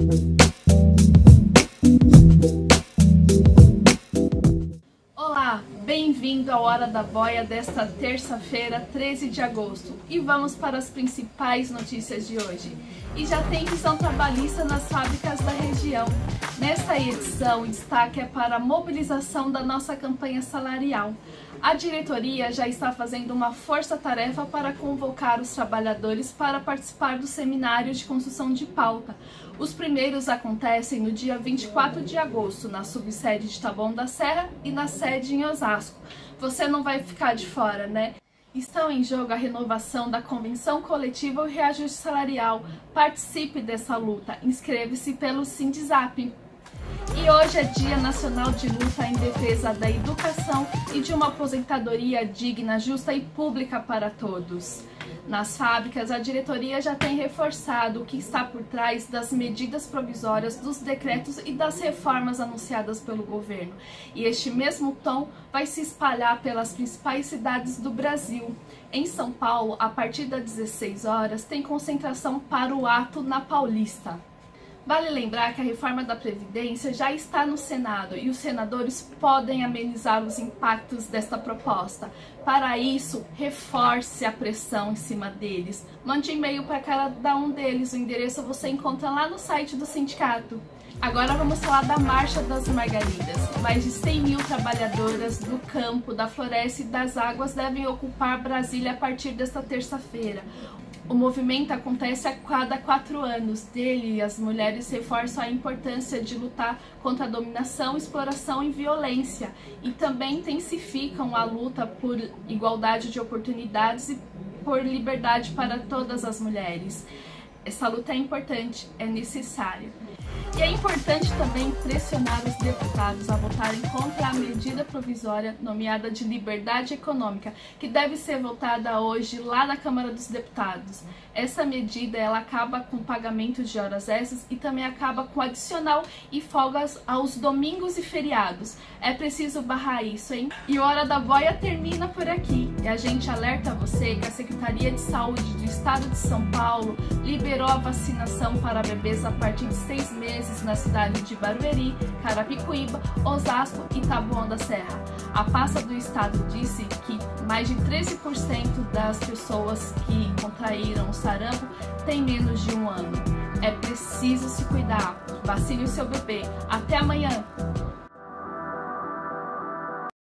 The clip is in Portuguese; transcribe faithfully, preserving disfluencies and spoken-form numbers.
Olá, bem-vindo à Hora da Boia desta terça-feira, treze de agosto. E vamos para as principais notícias de hoje. E já tem visão trabalhista nas fábricas da região. Nesta edição, o destaque é para a mobilização da nossa campanha salarial. A diretoria já está fazendo uma força-tarefa para convocar os trabalhadores para participar do seminário de construção de pauta. Os primeiros acontecem no dia vinte e quatro de agosto, na subsede de Taboão da Serra e na sede em Osasco. Você não vai ficar de fora, né? Estão em jogo a renovação da convenção coletiva e o reajuste salarial. Participe dessa luta. Inscreva-se pelo Sindizap. E hoje é Dia Nacional de Luta em Defesa da Educação e de uma aposentadoria digna, justa e pública para todos. Nas fábricas, a diretoria já tem reforçado o que está por trás das medidas provisórias, dos decretos e das reformas anunciadas pelo governo. E este mesmo tom vai se espalhar pelas principais cidades do Brasil. Em São Paulo, a partir das dezesseis horas, tem concentração para o ato na Paulista. Vale lembrar que a reforma da Previdência já está no Senado e os senadores podem amenizar os impactos desta proposta. Para isso, reforce a pressão em cima deles. Mande e-mail para cada um deles, o endereço você encontra lá no site do sindicato. Agora vamos falar da Marcha das Margaridas. Mais de cem mil trabalhadoras do campo, da floresta e das águas devem ocupar Brasília a partir desta terça-feira. O movimento acontece a cada quatro anos. Dele, as mulheres reforçam a importância de lutar contra a dominação, exploração e violência. E também intensificam a luta por igualdade de oportunidades e por liberdade para todas as mulheres. Essa luta é importante, é necessária. E é importante também pressionar os deputados a votarem contra a medida provisória nomeada de liberdade econômica, que deve ser votada hoje lá na Câmara dos Deputados. Essa medida ela acaba com o pagamento de horas extras e também acaba com adicional e folgas aos domingos e feriados. É preciso barrar isso, hein? E a Hora da Boia termina por aqui. E a gente alerta você que a Secretaria de Saúde do Estado de São Paulo liberou a vacinação para bebês a partir de seis meses na cidade de Barueri, Carapicuíba, Osasco e Taboão da Serra. A pasta do estado disse que mais de treze por cento das pessoas que contraíram o sarampo têm menos de um ano. É preciso se cuidar. Vacine o seu bebê. Até amanhã!